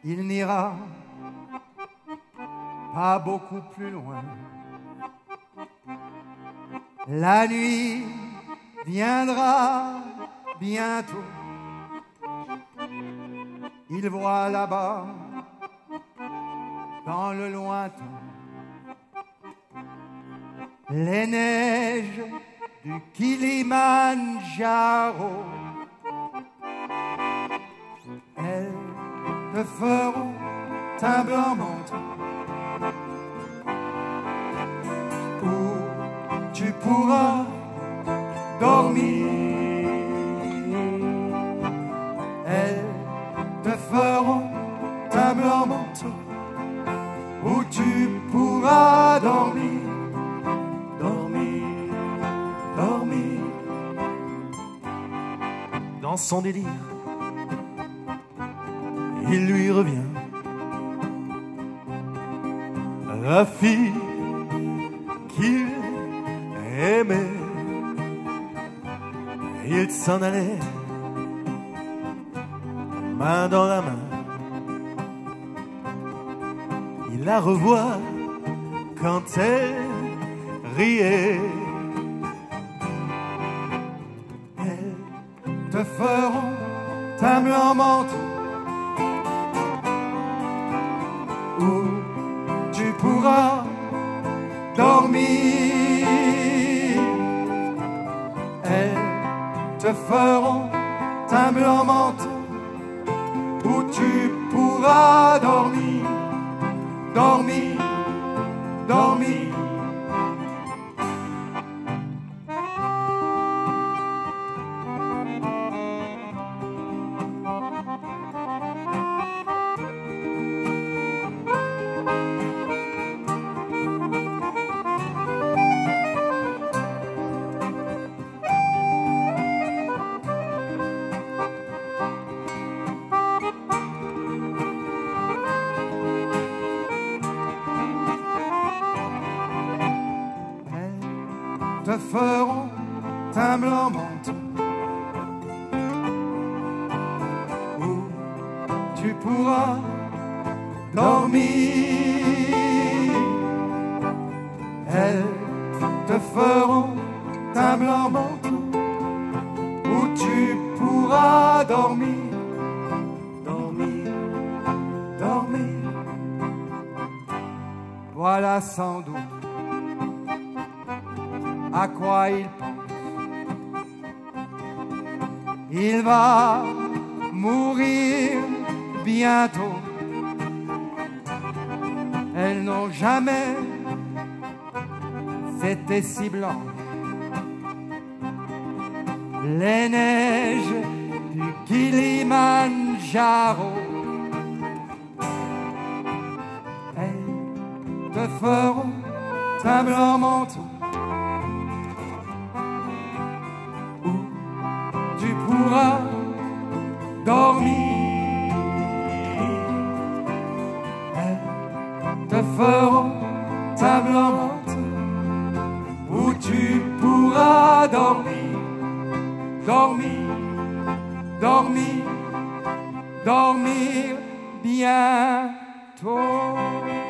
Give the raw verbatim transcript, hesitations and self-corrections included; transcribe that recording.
il n'ira pas beaucoup plus loin. La nuit viendra bientôt. Il voit là-bas, dans le lointain, les neiges du Kilimandjaro. Elles te feront un blanc manteau où tu pourras dormir. Elles te feront un blanc manteau où tu pourras dormir, dormir, dormir. Dans son délire, il lui revient la fille qu'il aimait. Il s'en allait, main dans la main. Il la revoit quand elle riait. Elles te feront un blanc manteau où tu pourras dormir. Elles te feront un blanc manteau où tu pourras dormir, dormir, dormir. Te feront un blanc manteau où tu pourras dormir. Elles te feront un blanc manteau où tu pourras dormir, dormir, dormir. Voilà sans doute à quoi il pense. Il va mourir bientôt. Elles n'ont jamais été si blanches. Les neiges du Kilimandjaro. Elles te feront un blanc manteau tu pourras dormir. Elles te feront un blanc manteau où tu pourras dormir, dormir, dormir, dormir bientôt.